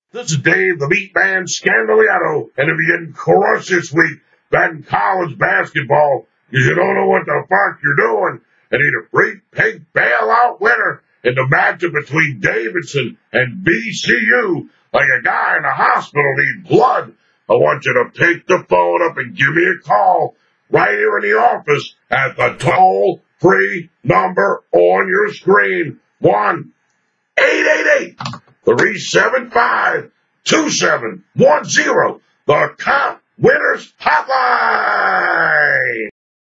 This is Dave, the Meat Man Scandaliato, and if you're getting crushed this week back in college basketball because you don't know what the fuck you're doing and need a free pig bailout winner in the matchup between Davidson and VCU, like a guy in the hospital needs blood, I want you to pick the phone up and give me a call right here in the office at the toll-free number on your screen, 1-888-375-2710, the Comp Winners Hotline.